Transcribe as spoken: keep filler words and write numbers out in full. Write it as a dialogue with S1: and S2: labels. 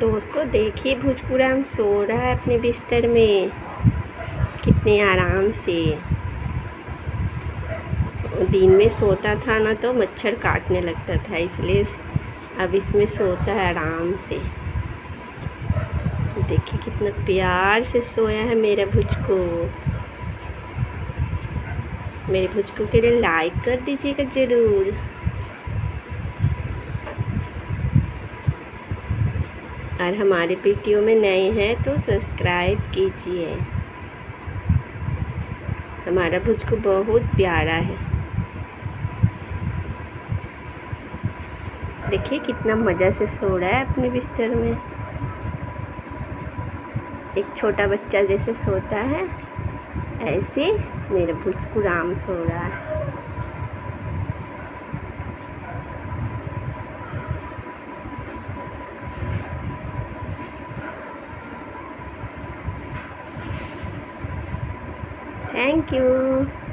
S1: दोस्तों देखिए भुजपुराम सो रहा है अपने बिस्तर में कितने आराम से। दिन में सोता था ना तो मच्छर काटने लगता था, इसलिए अब इसमें सोता है आराम से। देखिए कितना प्यार से सोया है मेरा भुजको। मेरे भुजको के लिए लाइक कर दीजिएगा ज़रूर। और हमारे वीडियो में नए हैं तो सब्सक्राइब कीजिए। हमारा भुजको बहुत प्यारा है। देखिए कितना मज़ा से सो रहा है अपने बिस्तर में, एक छोटा बच्चा जैसे सोता है ऐसे मेरा भुजको राम सो रहा है। Thank you.